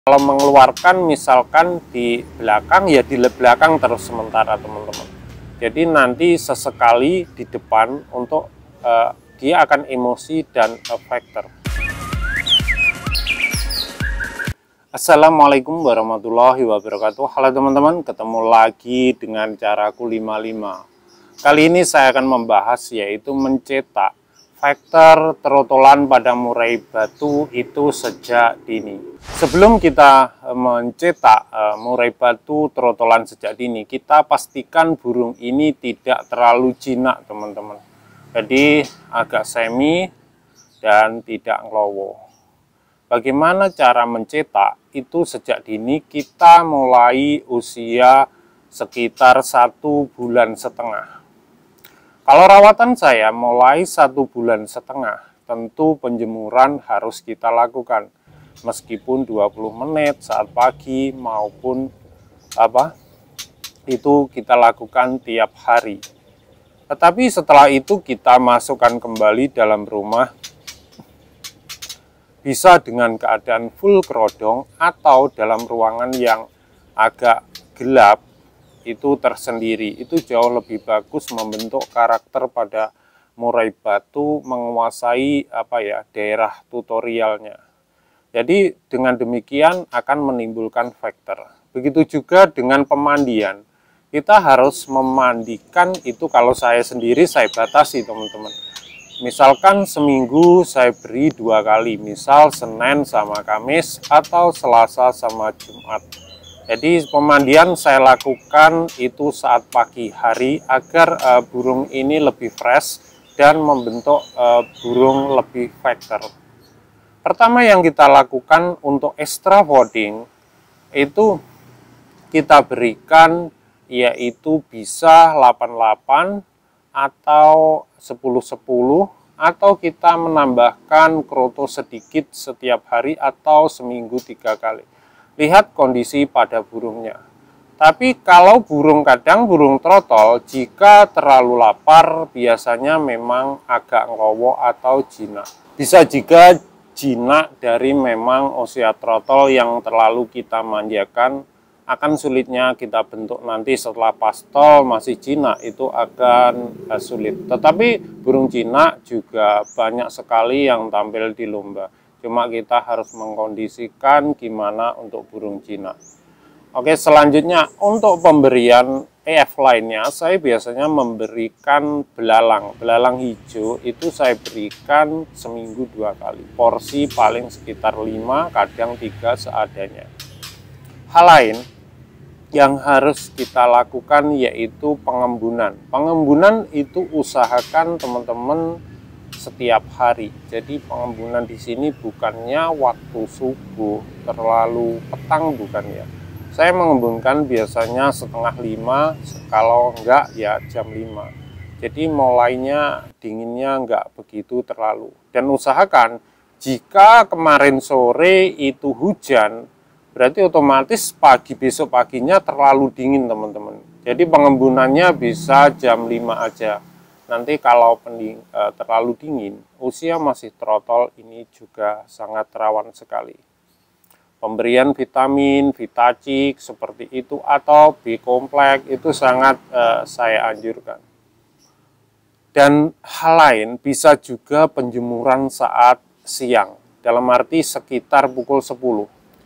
Kalau mengeluarkan misalkan di belakang, ya di belakang terus sementara teman-teman. Jadi nanti sesekali di depan untuk dia akan emosi dan factor. Assalamualaikum warahmatullahi wabarakatuh. Halo teman-teman, ketemu lagi dengan caraku 55. Kali ini saya akan membahas yaitu mencetak faktor trotolan pada murai batu itu sejak dini. Sebelum kita mencetak murai batu trotolan sejak dini, kita pastikan burung ini tidak terlalu jinak teman-teman. Jadi agak semi dan tidak ngelowo. Bagaimana cara mencetak itu sejak dini? Kita mulai usia sekitar 1,5 bulan. Kalau rawatan saya mulai 1,5 bulan, tentu penjemuran harus kita lakukan. Meskipun 20 menit saat pagi maupun itu kita lakukan tiap hari. Tetapi setelah itu kita masukkan kembali dalam rumah, bisa dengan keadaan full kerodong atau dalam ruangan yang agak gelap, itu tersendiri. Itu jauh lebih bagus membentuk karakter pada murai batu, menguasai daerah tutorialnya. Jadi dengan demikian akan menimbulkan faktor. Begitu juga dengan pemandian. Kita harus memandikan itu, kalau saya sendiri saya batasi teman-teman. Misalkan seminggu saya beri 2 kali, misal Senin sama Kamis atau Selasa sama Jumat. Jadi pemandian saya lakukan itu saat pagi hari agar burung ini lebih fresh dan membentuk burung lebih faktor. Pertama yang kita lakukan untuk extra voting itu kita berikan yaitu bisa 88 atau 10-10 atau kita menambahkan kroto sedikit setiap hari atau seminggu 3 kali. Lihat kondisi pada burungnya. Tapi kalau burung trotol, jika terlalu lapar biasanya memang agak ngelowo atau jinak. Bisa juga jinak dari memang usia trotol yang terlalu kita manjakan, akan sulitnya kita bentuk nanti setelah pastol masih jinak, itu akan sulit. Tetapi burung jinak juga banyak sekali yang tampil di lomba. Cuma kita harus mengkondisikan gimana untuk burung jinak. Oke, selanjutnya untuk pemberian EF lainnya, saya biasanya memberikan belalang. Belalang hijau itu saya berikan seminggu 2 kali. Porsi paling sekitar 5, kadang 3 seadanya. Hal lain yang harus kita lakukan yaitu pengembunan. Pengembunan itu usahakan teman-teman setiap hari. Jadi pengembunan di sini bukannya waktu subuh terlalu petang, bukan ya. Saya mengembunkan biasanya 4:30, kalau enggak ya jam 5. Jadi mulainya dinginnya enggak begitu terlalu. Dan usahakan jika kemarin sore itu hujan, berarti otomatis besok paginya terlalu dingin teman-teman. Jadi pengembunannya bisa jam 5 aja. Nanti kalau terlalu dingin, usia masih trotol, ini juga sangat rawan sekali. Pemberian vitamin, vitacik seperti itu atau B-kompleks itu sangat saya anjurkan. Dan hal lain bisa juga penjemuran saat siang, dalam arti sekitar pukul 10.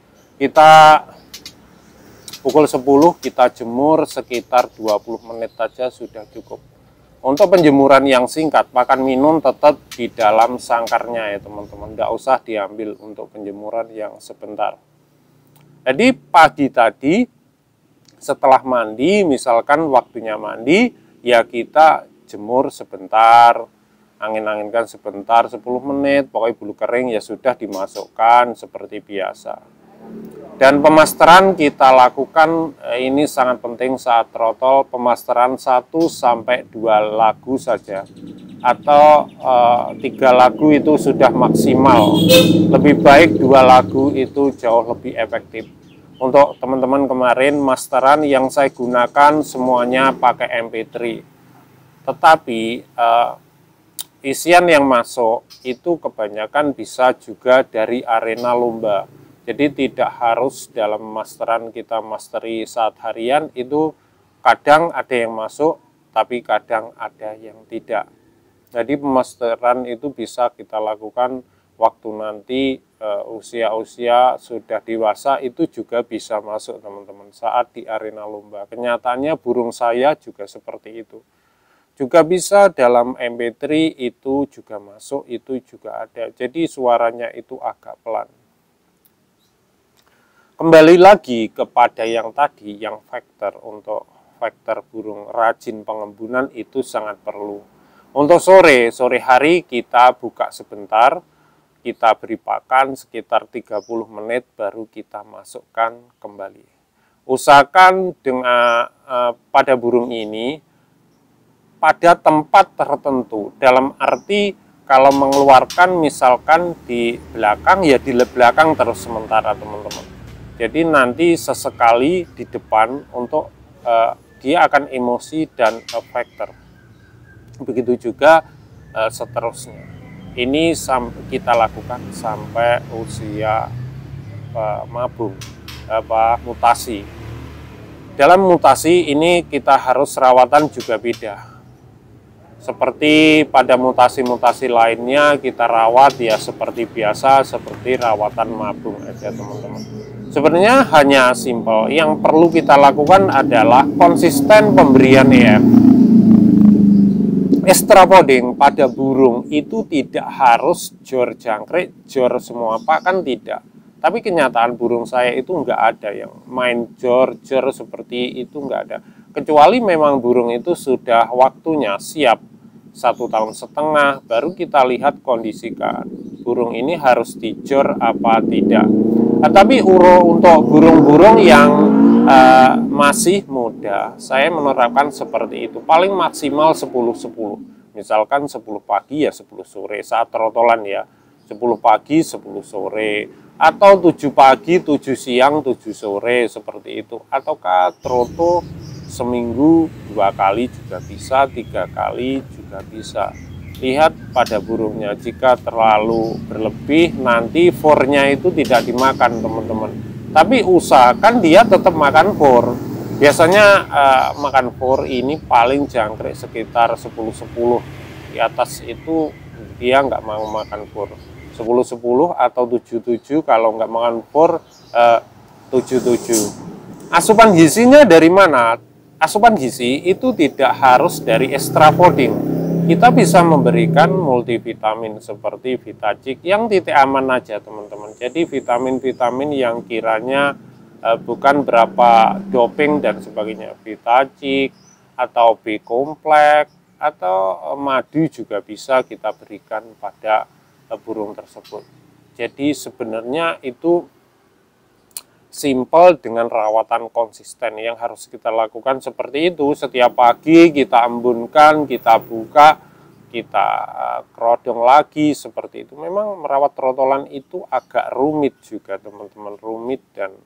Pukul 10 kita jemur sekitar 20 menit saja sudah cukup. Untuk penjemuran yang singkat, makan minum tetap di dalam sangkarnya ya teman-teman. Nggak usah diambil untuk penjemuran yang sebentar. Jadi pagi tadi setelah mandi, misalkan waktunya mandi, ya kita jemur sebentar, angin-anginkan sebentar 10 menit, pokoknya bulu kering ya sudah dimasukkan seperti biasa. Dan pemasteran kita lakukan ini sangat penting saat trotol, pemasteran 1-2 lagu saja atau 3 lagu itu sudah maksimal. Lebih baik 2 lagu itu jauh lebih efektif. Untuk teman-teman kemarin masteran yang saya gunakan semuanya pakai MP3. Tetapi isian yang masuk itu kebanyakan bisa juga dari arena lomba. Jadi tidak harus dalam masteran kita masteri saat harian, itu kadang ada yang masuk, tapi kadang ada yang tidak. Jadi pemasteran itu bisa kita lakukan waktu nanti usia-usia sudah dewasa, itu juga bisa masuk teman-teman saat di arena lomba. Kenyataannya burung saya juga seperti itu. Juga bisa dalam MP3 itu juga masuk, itu juga ada. Jadi suaranya itu agak pelan. Kembali lagi kepada yang tadi, yang faktor, untuk faktor burung rajin pengembunan itu sangat perlu. Untuk sore hari kita buka sebentar, kita beri pakan sekitar 30 menit baru kita masukkan kembali. Usahakan dengan pada burung ini pada tempat tertentu, dalam arti kalau mengeluarkan misalkan di belakang, ya di belakang terus sementara teman-teman. Jadi nanti sesekali di depan untuk dia akan emosi dan faktor. Begitu juga seterusnya. Ini kita lakukan sampai usia mabung, mutasi. Dalam mutasi ini kita harus rawatan juga beda. Seperti pada mutasi-mutasi lainnya kita rawat ya seperti biasa, seperti rawatan mabung aja teman-teman. Sebenarnya hanya simpel, yang perlu kita lakukan adalah konsisten pemberian EF. Extra podding pada burung itu tidak harus jor jangkrik, jor semua pakan, tidak. Tapi kenyataan burung saya itu nggak ada yang main jor-jor seperti itu, nggak ada. Kecuali memang burung itu sudah waktunya siap 1,5 tahun, baru kita lihat kondisi kan burung ini harus dijor apa tidak. Tapi untuk burung-burung yang masih muda, saya menerapkan seperti itu. Paling maksimal 10-10. Misalkan 10 pagi ya 10 sore saat trotolan ya. 10 pagi 10 sore. Atau 7 pagi 7 siang 7 sore seperti itu. Ataukah troto seminggu 2 kali juga bisa, 3 kali juga bisa. Lihat pada burungnya, jika terlalu berlebih nanti fornya itu tidak dimakan teman-teman. Tapi usahakan dia tetap makan for. Biasanya makan for ini paling jangkrik sekitar 10-10. Di atas itu dia nggak mau makan for. 10-10 atau 7-7, kalau nggak makan for 7-7. Asupan gizinya dari mana? Asupan gizi itu tidak harus dari extra fooding. Kita bisa memberikan multivitamin seperti Vitacik yang titik aman aja teman-teman. Jadi vitamin-vitamin yang kiranya bukan berapa doping dan sebagainya. Vitacik atau B kompleks atau madu juga bisa kita berikan pada burung tersebut. Jadi sebenarnya itu simple dengan rawatan konsisten yang harus kita lakukan seperti itu. Setiap pagi kita embunkan, kita buka, kita kerodong lagi seperti itu. Memang merawat trotolan itu agak rumit juga teman-teman, rumit dan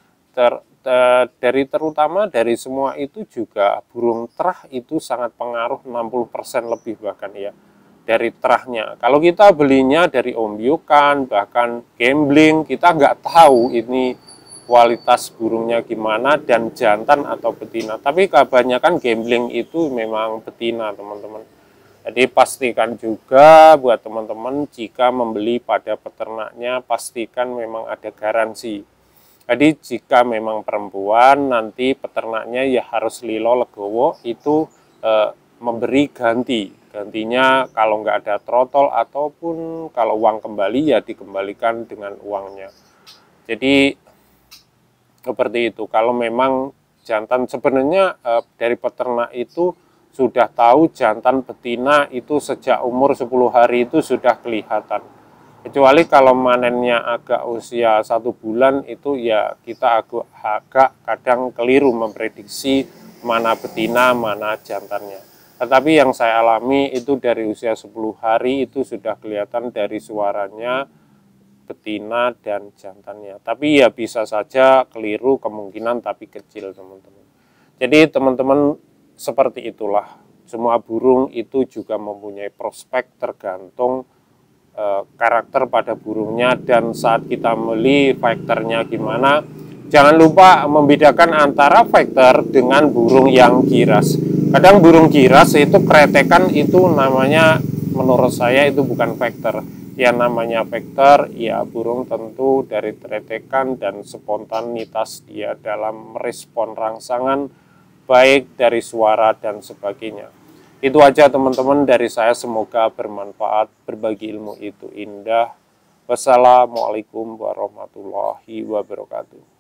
terutama dari semua itu juga burung terah itu sangat pengaruh, 60% lebih bahkan ya dari terahnya. Kalau kita belinya dari ombyukan bahkan gambling, kita nggak tahu ini kualitas burungnya gimana dan jantan atau betina. Tapi kebanyakan gambling itu memang betina teman-teman. Jadi pastikan juga buat teman-teman jika membeli pada peternaknya, pastikan memang ada garansi. Jadi jika memang perempuan nanti peternaknya ya harus lilo legowo itu memberi gantinya kalau nggak ada trotol ataupun kalau uang kembali ya dikembalikan dengan uangnya. Jadi seperti itu. Kalau memang jantan sebenarnya dari peternak itu sudah tahu jantan betina itu sejak umur 10 hari itu sudah kelihatan. Kecuali kalau manennya agak usia 1 bulan itu ya kita agak kadang keliru memprediksi mana betina, mana jantannya. Tetapi yang saya alami itu dari usia 10 hari itu sudah kelihatan dari suaranya betina dan jantannya. Tapi ya bisa saja keliru kemungkinan tapi kecil teman-teman. Jadi teman-teman seperti itulah. Semua burung itu juga mempunyai prospek tergantung karakter pada burungnya, dan saat kita beli faktornya gimana. Jangan lupa membedakan antara faktor dengan burung yang giras. Kadang burung giras itu kretekan, itu namanya, menurut saya itu bukan faktor. Yang namanya faktor ya burung tentu dari kretekan dan spontanitas dia dalam merespon rangsangan, baik dari suara dan sebagainya. Itu aja teman-teman dari saya, semoga bermanfaat. Berbagi ilmu itu indah. Wassalamualaikum warahmatullahi wabarakatuh.